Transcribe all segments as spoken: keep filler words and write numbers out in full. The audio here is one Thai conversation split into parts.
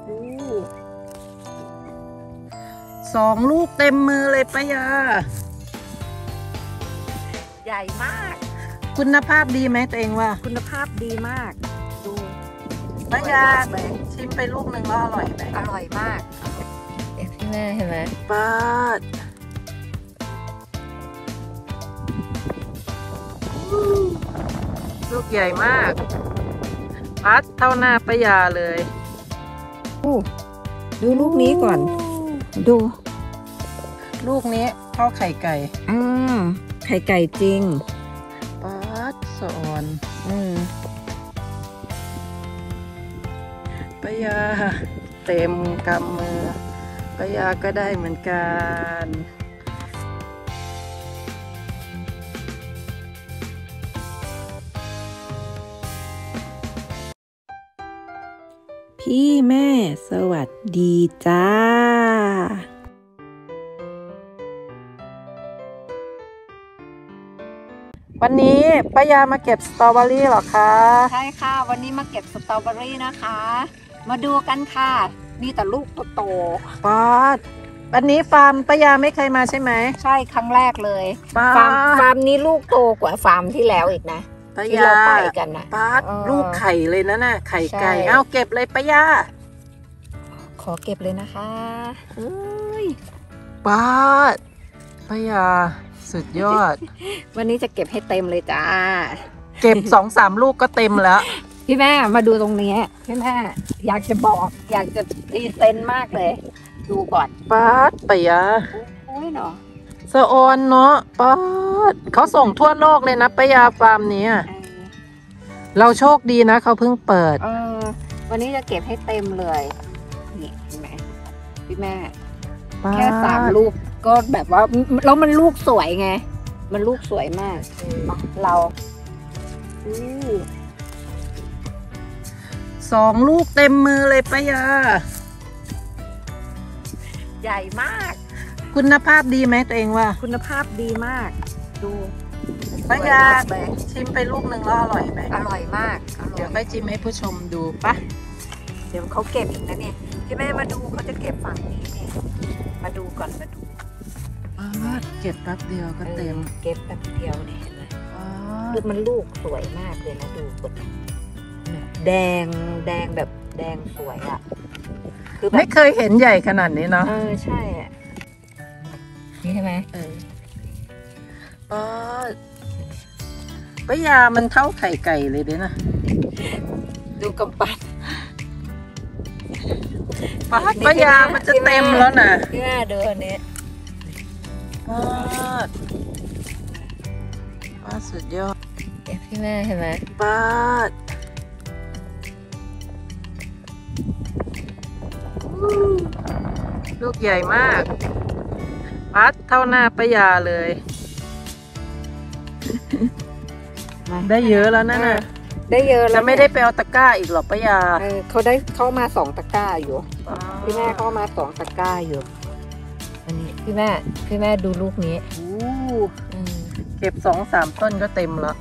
สองลูกเต็มมือเลยป้ายาใหญ่มากคุณภาพดีไหมตัวเองว่าคุณภาพดีมากดูป้ายาชิมไปลูกหนึ่งแล้วอร่อยไหมอร่อยมากเอ๊ะพี่แม่เห็นไหมป้าดลูกใหญ่มากพัดเท่าหน้าป้ายาเลยดูลูกนี้ก่อนดูลูกนี้เท่าไข่ไก่อืมไข่ไก่จริงปัดสอนอืมป้ายาเต็มกำมือป้ายาก็ได้เหมือนกันพี่แม่สวัสดีจ้าวันนี้ป้ายามาเก็บสตรอเบอรี่หรอคะใช่ค่ะวันนี้มาเก็บสตรอเบอรี่นะคะมาดูกันค่ะมีแต่ลูกโตๆป๊าดวันนี้ฟาร์มป้ายาไม่เคยมาใช่ไหมใช่ครั้งแรกเลยฟาร์มฟาร์มนี้ลูกโตกว่าฟาร์มที่แล้วอีกนะที่เราไปกันนะป๊าดลูกไข่เลยนะน่ะไข่ไก่เอาเก็บเลยป้ายาขอเก็บเลยนะคะเอ้ยป๊าดป้ายาสุดยอดวันนี้จะเก็บให้เต็มเลยจ้าเก็บสองสามลูกก็เต็มแล้วพี่แม่มาดูตรงนี้พี่แม่อยากจะบอกอยากจะพรีเซนต์มากเลยดูก่อนป๊าดป้ายาโอ้ยเนาะสะออนเนาะป๊าดเขาส่งทั่วโลกเลยนะป้ายาฟาร์มนี้เราโชคดีนะเขาเพิ่งเปิดเออวันนี้จะเก็บให้เต็มเลยนี่เห็นไหมพี่แม่แค่สามลูกก็แบบว่าแล้วมันลูกสวยไงมันลูกสวยมากเราสองลูกเต็มมือเลยป้ายาใหญ่มากคุณภาพดีไหมตัวเองว่าคุณภาพดีมากดูป้ายาชิมไปลูกหนึ่งแล้วอร่อยไหมอร่อยมากเดี๋ยวไปชิมให้ผู้ชมดูปะเดี๋ยวเขาเก็บอีกนะเนี่ยที่แม่มาดูเขาจะเก็บฝั่งนี้เนี่ยมาดูก่อนมาดูเก็บแป๊บเดียวก็เต็มเก็บแป๊บเดียวเนี่ยเห็นไหมคือมันลูกสวยมากเลยนะดูกดแดงแดงแบบแดงสวยอ่ะคือไม่เคยเห็นใหญ่ขนาดนี้เนาะเออใช่อ่ะนี่ใช่ไหมเอออ๋อป้ายามันเท่าไข่ไก่เลยเด้นะดูกำปั้นป้ายามันจะเต็มแล้วนะพี่แม่ดูอันนี้ป้าดป้าสุดยอดเอ๊ะพี่แม่เห็นไหมป้าดลูกใหญ่มากป้าดเท่าหน้าป้ายาเลยได้เยอะแล้วนั่นน่ะได้เยอะแล้วไม่ได้ไปเอาตะกร้าอีกหรอป้ายาเขาได้เข้ามาสองตะกร้าอยู่พี่แม่เข้ามาสองตะกร้าอยู่อันนี้พี่แม่พี่แม่ดูลูกนี้เก็บสองสามต้นก็เต็มแล้ว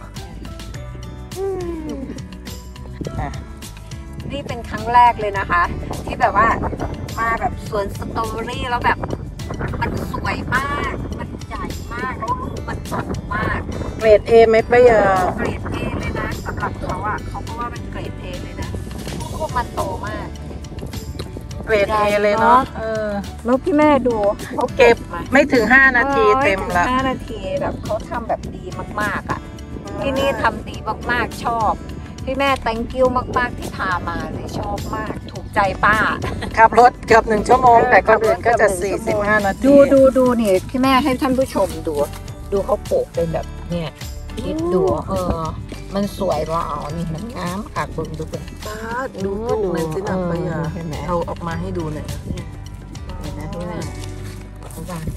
นี่เป็นครั้งแรกเลยนะคะ ที่แบบว่ามาแบบสวนสตรอเบอรี่แล้วแบบมันสวยมากมันใหญ่มากแล้วลูกมันสดมากเกรดเอไหมป้ายาเกรดเอเลยนะสำหรับเขาอ่ะเขาก็ว่าเป็นเกรดเอเลยนะพวกมันโตมากเกรดเอเลยเนาะเออแล้วพี่แม่ดูเขาเก็บไม่ถึงห้านาทีเต็มละห้านาทีแบบเขาทำแบบดีมากๆอ่ะที่นี่ทำดีมากๆชอบพี่แม่ thank you มากๆที่พามาเลยชอบมากถูกใจป้าขับรถเกือบหนึ่งชั่วโมงแต่ก็เดินก็จะสี่สิบห้านาทีดูดูดูนี่พี่แม่ให้ท่านผู้ชมดูดูเขาปลูกเป็นแบบเนี่ยคิดดูเออมันสวยว่าอ๋อนี่มันงามค่ะคุณดูเป็นป้าดูดูเลยสินะป้ายาเอาออกมาให้ดูหน่อยเห็นไหมพี่แม่เขาวาง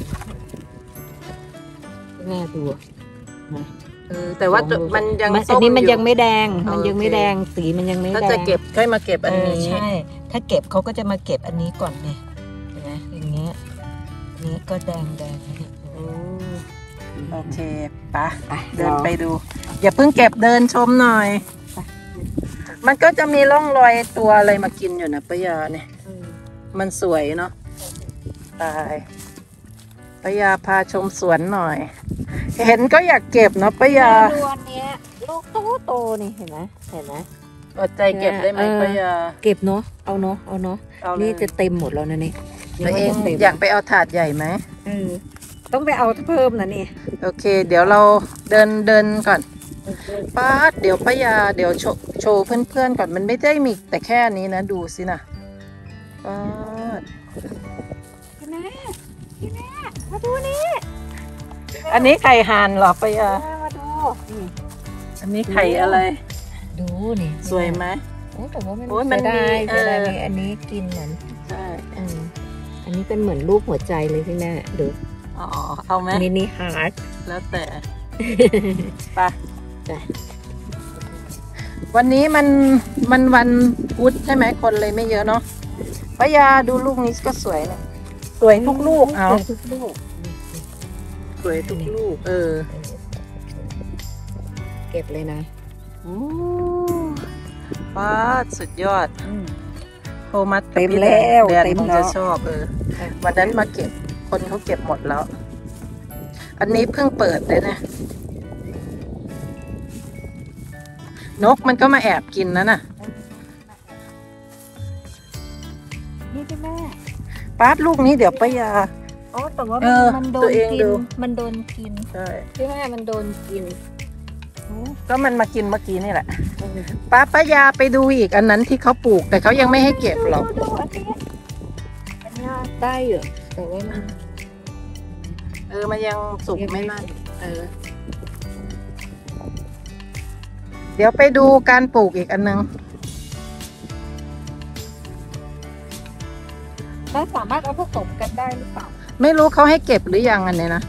พี่แม่ดูเออแต่ว่ามันยังอันนี้มันยังไม่แดงมันยังไม่แดงสีมันยังไม่แดงถ้าจะเก็บค่อยมาเก็บอันนี้ใช่ถ้าเก็บเขาก็จะมาเก็บอันนี้ก่อนไงเห็นไหมอย่างเงี้ยนี้ก็แดงแดงโอเคปะเดินไปดูอย่าเพิ่งเก็บเดินชมหน่อยมันก็จะมีร่องรอยตัวอะไรมากินอยู่นะป้ายาเนี่ยมันสวยเนาะตายป้ายาพาชมสวนหน่อย เห็นก็อยากเก็บเนาะป้ายาดูอันเนี้ยลูกโตโตนี่เห็นไหมเห็นไหมอดใจเก็บได้ไหมเออป้ายาเก็บเนาะเอาเนาะเอาเนาะเอาเลยนี่จะเต็มหมดแล้วนะนี่ตัวเองนี่ว่าจะต็มอยากไปเอาถาดใหญ่ไหมเออต้องไปเอาเพิ่มนะนี่โอเค เดี๋ยวเราเดินเดินก่อนป้าดเดี๋ยวป้ายาเดี๋ยวโชว์โชว์เพื่อนๆก่อนมันไม่ได้มีแต่แค่นี้นะดูสินะป้าดพี่แม่พี่แม่มาดูนี่อันนี้ไข่ห่านเหรอป้ายามาดูนี่อันนี้ไข่อะไรดูนี่สวยไหมโอ้แต่ว่ามันโอ้ยมันเสียดายมีเสียดายเออมีอันนี้กินเหมือนใช่เอออันนี้เป็นเหมือนรูปหัวใจเลยพี่แม่ดูอ๋อเอาไหมมินิฮาร์ดแล้วแต่ไปจ้ะวันนี้มันมันวันพุธใช่ไหมคนเลยไม่เยอะเนาะป้ายาดูลูกนี้ก็สวยนะสวยทุกลูกเอาทุกลูกสวยทุกลูกเออเก็บเลยนะโอ้ป้าดสุดยอดอืมโทมัสกับเต็มพี่แล้วแดนเต็มคงแล้จะวชอบเออ วันนั้นมาเก็บคนเขาเก็บหมดแล้ว อันนี้เพิ่งเปิดเลยนะนกมันก็มาแอบกินนะน่ะนี่พี่แม่ป้าดลูกนี้เดี๋ยวป้ายาโอ้แต่ว่าเอมันอมันโดตัวน เองกิดูนมันโดนกินใช่พี่แม่มันโดนกินก็มันมากินเมื่อกี้นี่แหละป้าป้ายาไปดูอีกอันนั้นที่เขาปลูกแต่เขายังไม่ให้เก็บหรอกดูอันนี้อันนี้ได้อยู่แต่ว่ามันเออมันยังสุกไม่นั่นเออ เดี๋ยวไปดูการปลูกอีกอันนึงแล้วสามารถเอาผสมกันได้หรือเปล่าไม่รู้เขาให้เก็บหรือยังอันเนี้ยนะ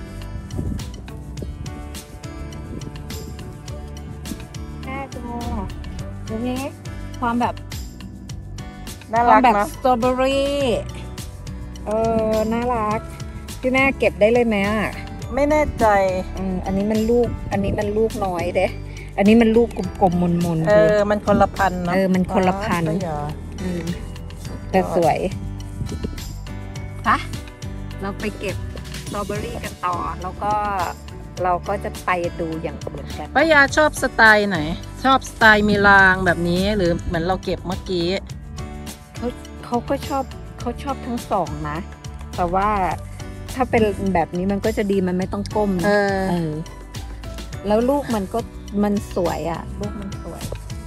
แม่ดูดูนี้ความแบบน่าควารัมกแบบเนาะสตรอเบอรี่เออน่ารักพี่แม่เก็บได้เลยไหมอ่ะไม่แน่ใจอืมอันนี้มันลูก อันนี้มันลูกน้อยเด้อันนี้มันลูกกลมๆมนๆเอดูอ มันคนละพันธุ์เนาะเออมันคนละพันธุ์ป้ายาอืมแต่สวยปะเราไปเก็บสตรอเบอรี่กันต่อ แล้วก็เราก็จะไปดูอย่างอื่นกันป้ายาชอบสไตล์ไหน ชอบสไตล์มีรางแบบนี้หรือเหมือนเราเก็บเมื่อกี้เขาเขาก็ชอบเขาชอบทั้งสองนะ แต่ว่าถ้าเป็นแบบนี้มันก็จะดีมันไม่ต้องก้มเอนะอเออ แล้วลูกมันก็มันสวยอ่ะ ลูกมันสวย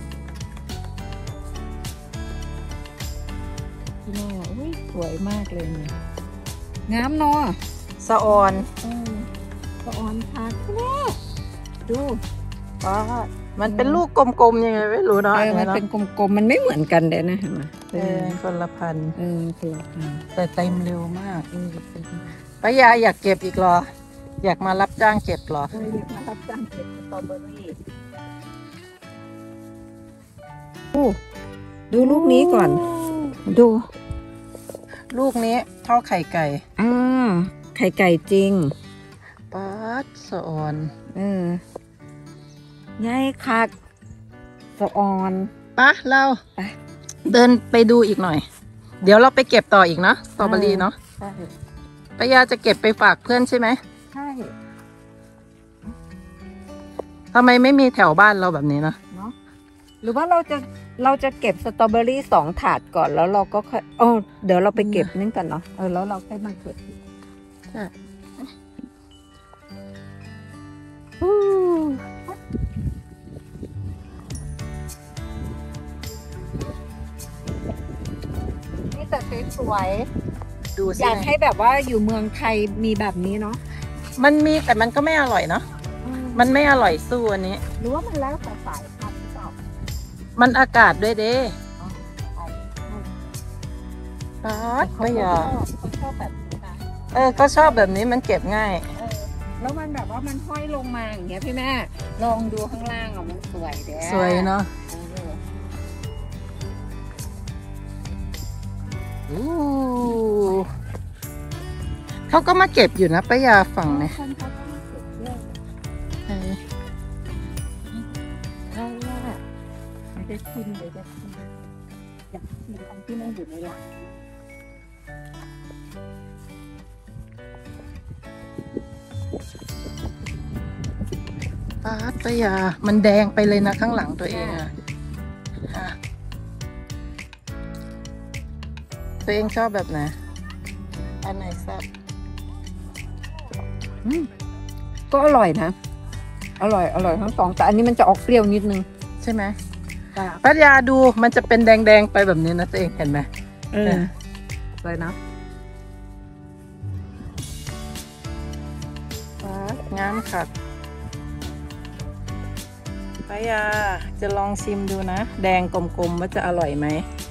พี่แม่อุ้ยสวยมากเลยเนี่ยงามเนาะสะออนเออสะออนพักพี่แม่ดูป้าดมันเป็นลูกกลมๆยังไงไม่รู้เนาะเอออัมันเนาะเป็นกลมๆมันไม่เหมือนกันเลยนะเห็นไหมเออคนละพันธุ์เออคืออืมแต่เต็มเร็วมากเออเป็นป้ายาอยากเก็บอีกเหรอ อยากมารับจ้างเก็บเหรอเอออยากมารับจ้างเก็บสตรอเบอรี่ดูดูลูกนี้ก่อน ดูลูกนี้เท่าไข่ไก่อ่าไข่ไก่จริงป้าดสะออนเออไงคักสะออนปะเราไปเดินไปดูอีกหน่อย เดี๋ยวเราไปเก็บต่ออีกเนาะสตรอเบอรี่เนาะใช่ป้ายาจะเก็บไปฝากเพื่อนใช่ไหมใช่ทำไมไม่มีแถวบ้านเราแบบนี้นะเนาะหรือว่าเราจะเราจะเก็บสตรอเบอรี่สองถาดก่อนแล้วเราก็ค่อยโอ้เดี๋ยวเราไปเก็บนั่นกันเนาะเออแล้วเราค่อยมาเก็บใช่นี่แต่สวยดูๆสิอยากให้แบบว่าอยู่เมืองไทยมีแบบนี้เนาะมันมีแต่มันก็ไม่อร่อยเนาะ มันไม่อร่อยสู้อันนี้หรือว่ามันแล้วแต่สายพันธุ์หรือเปล่ามันอากาศด้วยเด้อ๋อใช่ป๊าดเขาไม่ชยออบเขาชอบแบบนี้นะเออ ก็ชอบแบบนี้มันเก็บง่ายเออแล้วมันแบบว่ามันห้อยลงมาอย่างเงี้ยพี่แม่ลองดูข้างล่างอ่ะมันสวยเด้สวยเนาะเอออู้เขาก็มาเก็บอยู่นะป้ายาฝั่งเนี่ยคนเขาก็มาเก็บด้วยเออใช่ว่าไปได้ชิมเดี๋ยวได้ชิมอยากชิมอันที่มันอยู่ในหลังปาดปะยามันแดงไปเลยนะข้างหลังตัวเองอะอ่ะตัวเองชอบแบบไหนอันไหนแซ่บอืมก็อร่อยนะ อร่อยอร่อยทั้งสองแต่อันนี้มันจะออกเปรี้ยวนิดนึงใช่ไหมจ้ะปัญญาดูมันจะเป็นแดงๆไปแบบนี้นะตัวเองเห็นไหมเออเลยนะงามค่ะปัญญาจะลองชิมดูนะแดงกลมๆว่าจะอร่อยไหม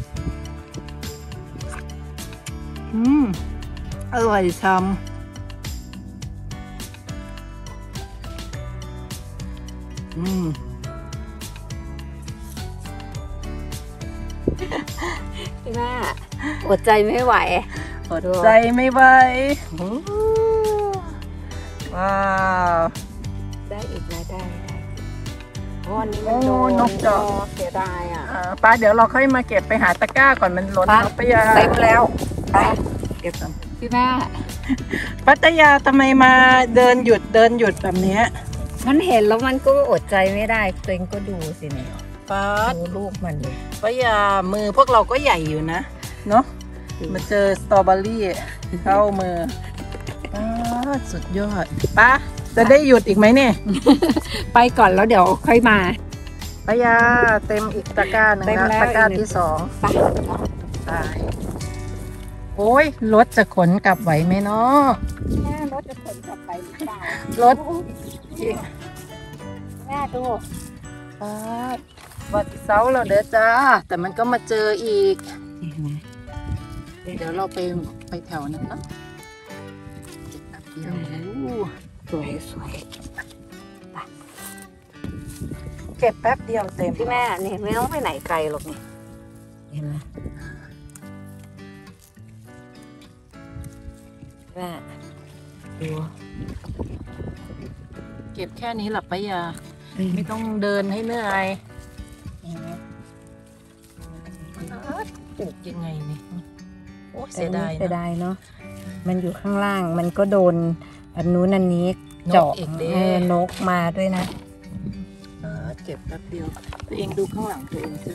อืมอร่อยช่ำอืมพี่แม่อดใจไม่ไหวอดใจไม่ไหวอู้ว้าวได้อีกนะได้ได้เพราะวันนี้มันโอ้โดนนกจอกเสียดายอ่ะอ่าป้าเดี๋ยวเราค่อยมาเก็บไปหาตะกร้าก่อนมันล้นป้าเนาะป้ายาเต็มแล้วไปเก็บกันพี่แม่ปัตยาทำไมมาเดินหยุดเดินหยุดแบบเนี้ยมันเห็นแล้วมันก็อดใจไม่ได้ตัวเองก็ดูสิเนี่ยป้าดูลูกมันเลยป้ายามือพวกเราก็ใหญ่อยู่นะเนาะมาเจอสตรอเบอรี่เข้ามือป้าสุดยอดป้าจะได้หยุดอีกไหมเนี่ยไปก่อนแล้วเดี๋ยวค่อยมาป้ายาเต็มอีกตะกร้าหนึ่งเต็มแล้วแล้วตะกร้าอีกหนึ่งที่สองไปตายโอ้ยรถจะขนกลับไหวไหมเนาะแม่รถจะขนกลับไปหรือเปล่ารถแม่ดูป้าวัดเสาเราเด้อจ้าแต่มันก็มาเจออีกเห็นไหมเดี๋ยวเราไปไปแถวนั้นเนาะเก็บแป๊บเดียวโอ้สวยสวยเก็บแป๊บเดียวเต็มพี่แม่นี่ไม่ต้องไปไหนไกลหรอกนี่เห็นไหมแม่ดูเก็บแค่นี้หลับไปยาไม่ต้องเดินให้เหนื่อยปลูกยังไงนี่โอ้เสียดายเสียนะดายเนาะมันอยู่ข้างล่างมันก็โดนอันนู้นอันนี้เจาะนกอีกเด้เออนกมาด้วยนะเออเก็บแป๊บเดียวตัวเองดูข้างหลังตัวเองสิ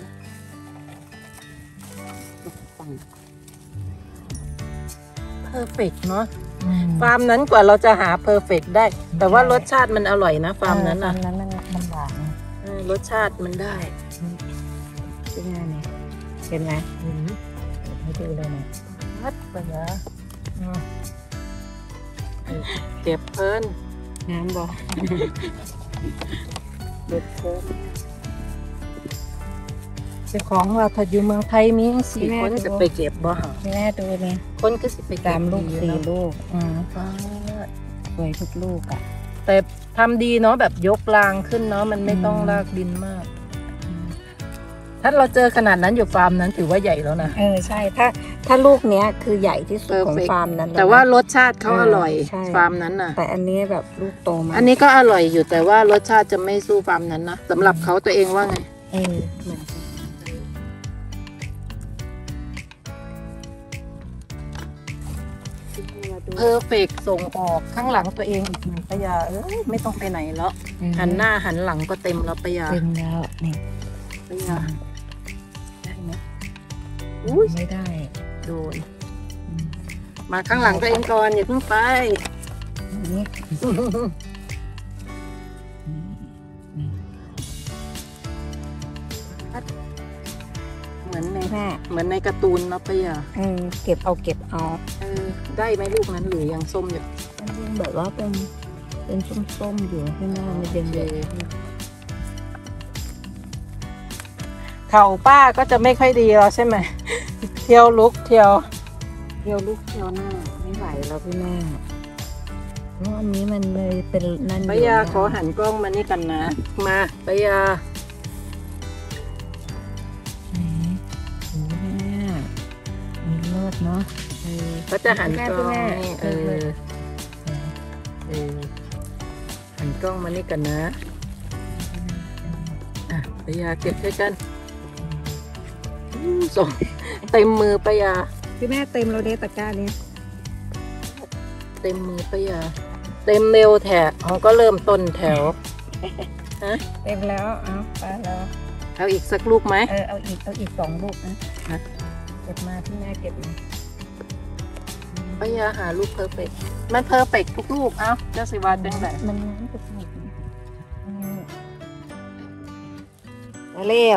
เพอร์เฟกเนาะฟาร์มนั้นกว่าเราจะหาเพอร์เฟกได้ แต่ว่ารสชาติมันอร่อยนะฟาร์มนั้นฟาอ่ะร์มนั้นมันมันหวานเออรสชาติมันได้เป็นไงเนี่ยเห็นไหมอืมให้ดูเลยนะพัดไปนะอืมเก็บเพลินน้ำบอกเก็บเพลินเจ้าของเราถ้าอยู่เมืองไทยมีสี่คนจะไปเก็บบ่หรอแม่ดูเนี่ยคนก็สิไปเก็บสามลูกดีสี่เนาะลูกอืมอ่าสวยทุกลูกอ่ะแต่ทำดีเนาะแบบยกรางขึ้นเนาะมันไม่ต้องลากดินมาก ถ้าเราเจอขนาดนั้นอยู่ฟาร์มนั้นถือว่าใหญ่แล้วนะเออใช่ถ้าถ้าลูกเนี้ยคือใหญ่ที่สุดของ Perfect ฟาร์มนั้นล้นะแต่ว่ารสชาติเขาเอออร่อยใช่ฟาร์มนั้นน่ะแต่อันนี้แบบลูกโตมากอันนี้ก็อร่อยอยู่แต่ว่ารสชาติจะไม่สู้ฟาร์มนั้นนะสำหรับเขาตัวเองว่าไงเออเหมือนกันเพอร์เฟกส่งออกข้างหลังตัวเองอีกหนึ่งปะยาเอ้ยไม่ต้องไปไหนแล้วหันหน้าหันหลังก็เต็มแล้วปะยาเต็มแล้วนี่ปะยาได้ไหมอุ้ยไม่ได้โดนมาข้างหลังตัวเองก่อนอย่าเพิ่งไปนี่เหมือนในแม่เหมือนในการ์ตูนเนาะปะยาเออเก็บเอาเก็บเอาเออได้ไหมลูกนั้นหรือยังส้มอยู่มันยังแบบว่าเป็นเป็นส้มๆอยู่ข้างหน้ามันแดงเลยเข่าป้าก็จะไม่ค่อยดีแล้วใช่ไหม เที่ยวลุกเที่ยวเที่ยวลูกเที่ยวหน้าไม่ไหวแล้วพี่แม่เพราะอันนี้มันเลยเป็นนั่นปะยาขอหันกล้องมานี่กันนะ มาปะยาไหนโอ้แม่มีเลิศเนาะเออก็จะหันกล้องแม่นี่แม่เออเออหันกล้องมานี่กันนะอ่ะปะยาเก็บด้วยกันส่งเต็มมือปะยาพี่แม่เต็มเราเดตะกร้านี้เต็มมือปะยาเต็มเร็วแถวอ๋อก็เริ่มต้นแถวฮะเต็มแล้วเอาไปแล้วเอาอีกสักลูกไหมเออเอาอีกเอาอีกสองลูกนะเก็บมาพี่แม่เก็บมาปะยาหาลูกเพอร์เฟกมันเพอร์เฟกทุกลูกเอ้าเจ้าสิวาจังไหนมันน้ำกระสุนมาเร็ว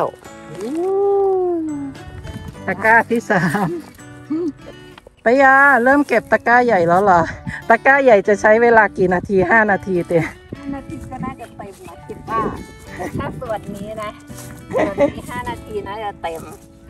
ตะกร้าที่สามปะยาเริ่มเก็บตะกร้าใหญ่แล้วเหรอตะกร้าใหญ่จะใช้เวลากี่นาทีห้านาทีเต็มนาทีก็น่าจะเต็มนะคิดว่าถ้าส่วนนี้นะส่วนนี้ห้านาทีน่าจะเต็ม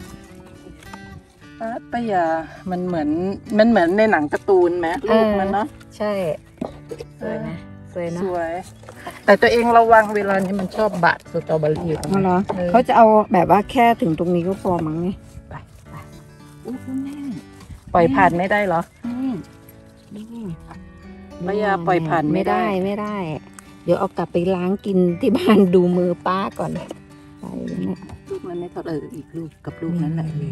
ปะยามันเหมือนมันเหมือนในหนังการ์ตูนไหมลูกมันเนาะใช่สวยนะสวยนะสวย แต่ตัวเองระวังเวลานี้มันชอบบาดสตรอเบอรี่อ๋อเหรอเขาจะเอาแบบว่าแค่ถึงตรงนี้ก็พอมั้งนี่ไปไปอู้คุณแม่ปล่อยผ่านไม่ได้เหรอนี่นี่ปะยาปล่อยผ่านไม่ไม่ได้ได้ไม่ได้ เดี๋ยวเอากลับไปล้างกินที่บ้านดูมือป้าก่อนไปเนี่ยลูกนั้นไม่เท่าเอออีกลูกกับลูกนั้นแหละนี่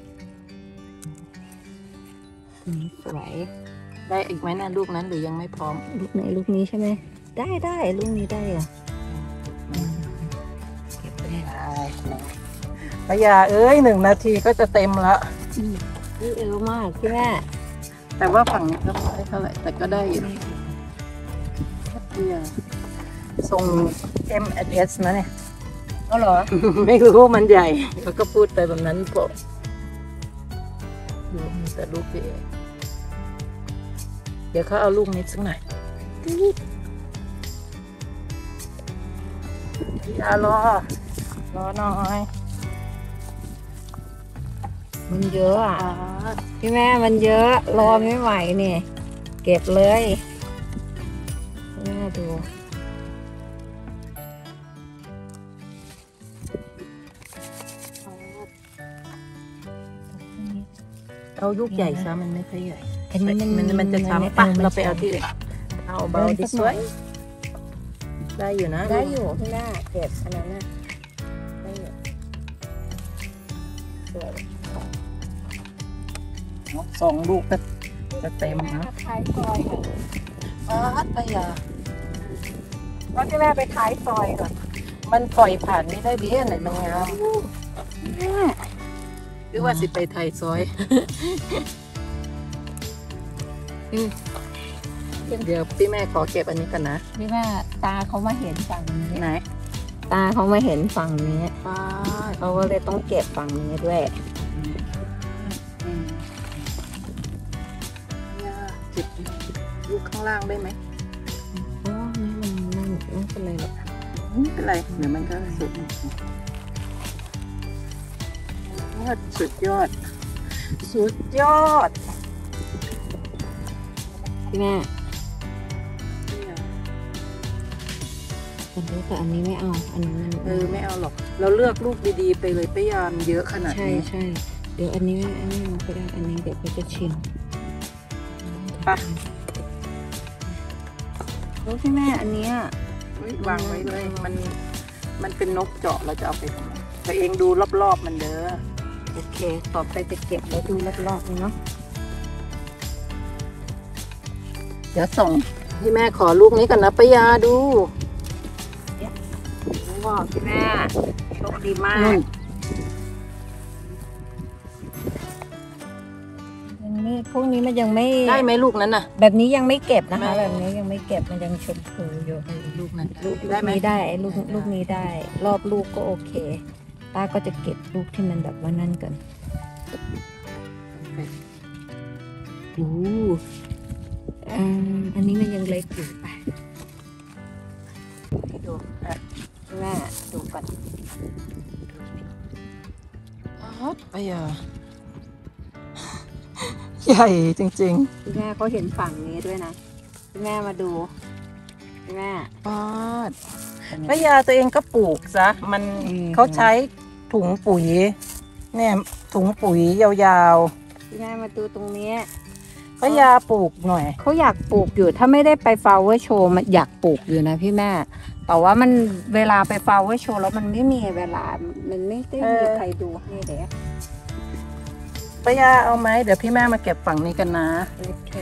สวยได้อีกไหมนะลูกนั้นหรือยังไม่พร้อมลูกไหนลูกนี้ใช่ไหมได้ได้ลูกนี้ได้เหรอเก็บไปได้ปะยาเอ้ยหนึ่งนาทีก็จะเต็มแล้วนี่เอวมากพี่แม่แต่ว่าฝั่งนี้ก็ไม่ได้เท่าไหร่แต่ก็ได้อยู่ปะยาส่ง เอ็ม เอส นะเนี่ยก็เหรอไม่รู้มันใหญ่แล้วก็พูดไปแบบนั้นพอดูมีแต่ลูกพี่เองเดี๋ยวเขาเอาลูกนี้สักหน่อยพี่อารอ รอหน่อยมันเยอะอ่ะพี่แม่มันเยอะรอไม่ไหวเนี่ยเก็บเลยแม่ดูเอาลูกใหญ่ซะมันไม่ค่อยใหญ่อันนี้มันมันมันจะช้ำปะเราไปเอาที่อื่นเอาเบาดิสวยได้อยู่นะได้อยู่พี่แม่เก็บอันนั้นน่ะได้อยู่สวยสองลูกก็จะเต็มนะท้ายซอยก่อนอ๋อปะยาว่าพี่แม่ไปท้ายซอยก่อนมันปล่อยผ่านไม่ได้เบี้ยไหนมันงามแม่หรือว่าสิไปไทยซอยเดี๋ยวพี่แม่ขอเก็บอันนี้กันนะพี่แม่ตาเขามาเห็นฝั่งนี้ไหนตาเขามาเห็นฝั่งนี้ป้าเขาก็เลยต้องเก็บฝั่งนี้ด้วยเก็บลูกข้างล่างได้ไหมอ๋อนี่มันนั่นไม่เป็นไรหรอกไม่เป็นไรเดี๋ยวมันก็สุดยอดสุดยอด สุดยอดพี่แม่อันนี้แต่อันนี้ไม่เอาอันนี้มันเออไม่เอาหรอก เราเลือกลูกดีๆไปเลยพยายามเยอะขนาดใช่นี้ใช่เดี๋ยวอันนี้อันนี้เอาไปได้อันนี้เดี๋ยวเขาจะชิมปะรู้พี่แม่อันเนี้ยอุ๊ยวางไว้เลยมันมันเป็นนกเจาะเราจะเอาไปทำไมตัวเองดูรอบๆมันเด้อโอเคต่อไปจะเก็บแล้วดูรอบๆเลยเนาะเดี๋ยวส่งให้แม่ขอลูกนี้ก่อนนะปะยาดูว้าวพี่แม่โชคดีมานู่กนยังไม่พวกนี้มันยังไม่ได้ไหมลูกนั้นน่ะแบบนี้ยังไม่เก็บนะคะไม่แบบนี้ยังไม่เก็บมันยังชมพูอยู่ลูกนั้นลูกได้ไหมนี้ได้ลูกลูกนี้ได้ รอบลูกก็โอเคป้าก็จะเก็บลูกที่มันแบบว่านั่นกันโอ้อ่าอันนี้มันยังเล็กอยู่ไปให้ดูอ่ะแม่ดูก่อนอ๊อดปะยาใหญ่จริงพี่แม่เขาเห็นฝั่งนี้ด้วยนะพี่แม่มาดูพี่แม่ๆป๊อดปะยาตัวเองก็ปลูกซะมันอืมเขาใช้ถุงปุ๋ยเนี่ยถุงปุ๋ยยาวพี่แม่มาดูตรงนี้ๆปะยาปลูกหน่อยเขาอยากปลูกอยู่ถ้าไม่ได้ไปฟลาวเวอร์โชว์มันอยากปลูกอยู่นะพี่แม่แต่ว่ามันเวลาไปฟลาวเวอร์โชว์แล้วมันไม่มีเวลามันไม่ได้มีใครดูนี่เด็กป้ายาเอาไหมเดี๋ยวพี่แม่มาเก็บฝั่งนี้กันนะโอเค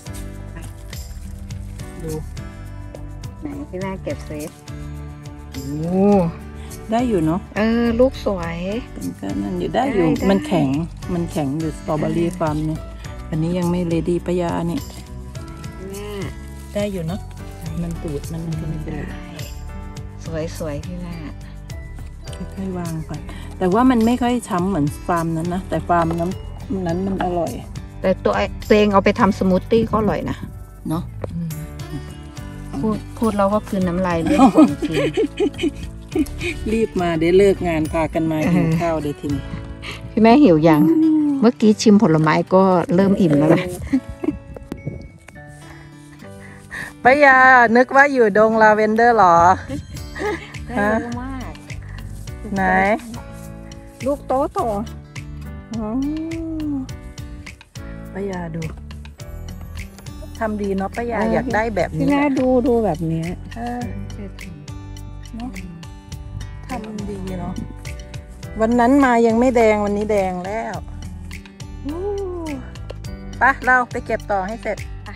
ดูไหนพี่แม่เก็บซิโอ้ได้อยู่เนาะเออลูกสวยเป็นก็นั่นอยู่ได้อยู่ได้ได้มันแข็งมันแข็งอยู่สตรอเบอรี่ฟาร์มเนี่ยอันนี้ยังไม่เรดี้ป้ายานี่แม่ได้อยู่เนาะมันตูดมันมันก็ไม่เป็นไรสวยสวยพี่แม่ค่อยๆวางก่อนแต่ว่ามันไม่ค่อยช้ำเหมือนฟาร์มนั้นนะแต่ฟาร์มนั้นนั้นมันอร่อยแต่ตัวตัวเองเอาไปทำสมูทตี้ก็อร่อยนะเนาะพูดพูดแล้วก็คืนน้ำลายเรื่องของจริงรีบมาได้เลิกงานพากันมากินข้าวเดี๋ยวทีนี้พี่แม่หิวยัง เมื่อกี้ชิมผลไม้ก็เริ่มอิ่มแล้วนะป้ายานึกว่าอยู่ดงลาเวนเดอร์หรอได้เยอะมากไหนลูกโตโตอ๋อป้ายาดูทำดีเนาะป้ายาอยากได้แบบพี่นี้แม่แหละดูดูแบบเนี้ยเออเนาะทำดีเนาะวันนั้นมายังไม่แดงวันนี้แดงแล้วอู้ไปเราไปเก็บต่อให้เสร็จ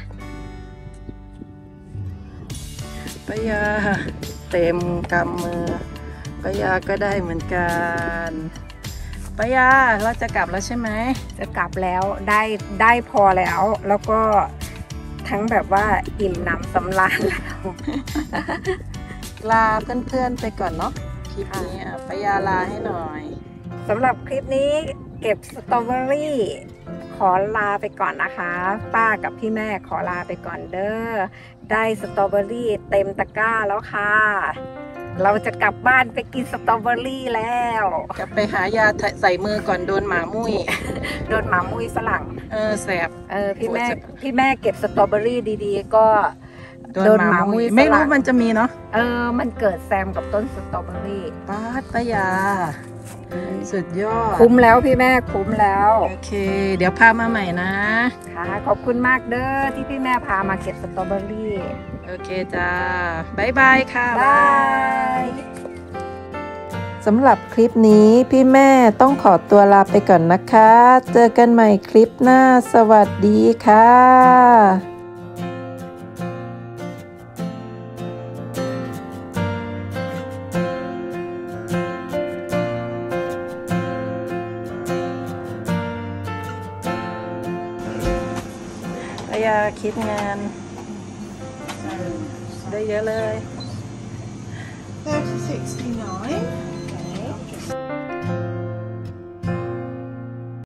ป้ายาเต็มกำมือป้ายาก็ได้เหมือนกันป้ายาเราจะกลับแล้วใช่ไหมจะกลับแล้วได้ได้พอแล้ว แล้วก็ทั้งแบบว่าอิ่มหนำสำราญแล้วลาเพื่อนๆไปก่อนเนาะคลิปนี้อ่ะป้ายาลาให้หน่อยสำหรับคลิปนี้เก็บสตรอเบอรี่ขอลาไปก่อนนะคะ ป้ากับพี่แม่ขอลาไปก่อนเด้อได้สตรอเบอรี่เต็มตะกร้าแล้วค่ะ เราจะกลับบ้านไปกินสตรอเบอรี่แล้วจะไปหายาใส่มือก่อนโดนหมามุ้ยโดนหมามุ้ยฝรั่งเออแสบเออพี่แม่พี่แม่เก็บสตรอเบอรี่ดีๆ ก็โดนหมามุ้ยฝรั่งไม่รู้มันจะมีเนาะเออมันเกิดแซมกับต้นสตรอเบอรี่ป้าดป้ายา สุดยอดคุ้มแล้วพี่แม่คุ้มแล้วโอเค เดี๋ยวพามาใหม่นะค่ะขอบคุณมากเด้อที่พี่แม่พามาเก็บสตรอเบอรี่โอเคจ้าบายบายค่ะบายสำหรับคลิปนี้พี่แม่ต้องขอตัวลาไปก่อนนะคะ เจอกันใหม่คลิปหน้าสวัสดีค่ะป้ายาคิดงานได้เยอะเลย thirty sixty nine